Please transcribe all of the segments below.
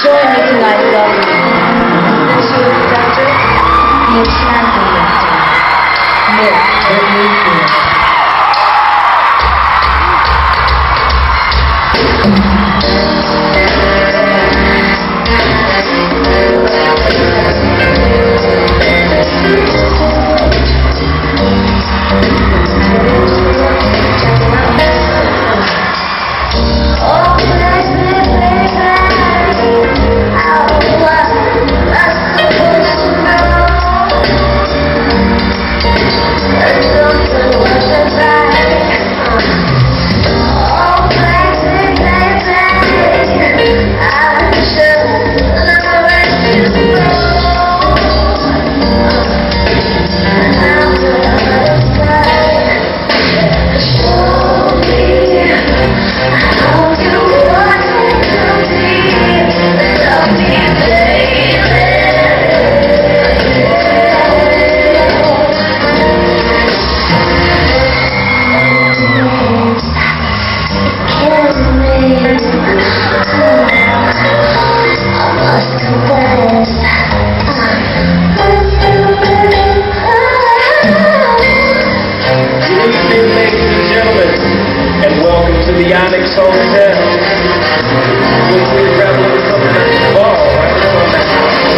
Join me tonight, lovely. This year's conductor, the enchanting dancer, Miss Whitney Fields. The Onyx Hotel. We'll travel to come to the ball right on that.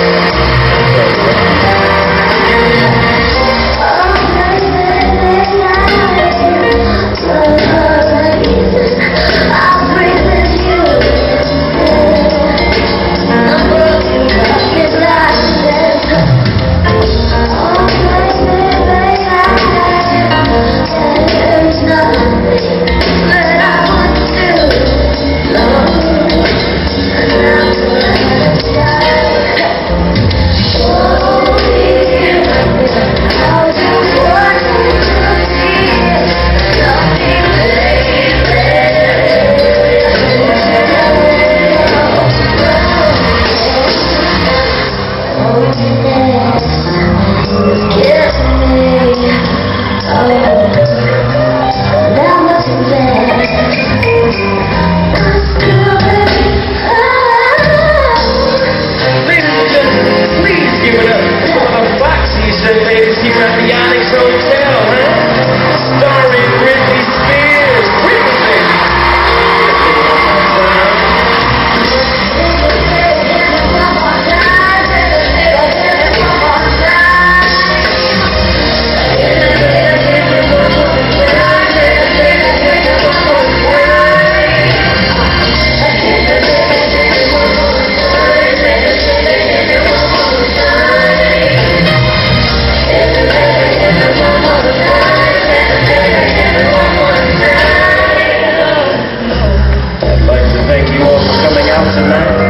The Onyx Hotel, huh? Starring Britney Spears.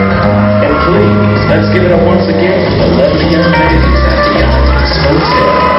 Tonight. And please, let's give it up once again for the lovely young ladies at the Onyx Hotel.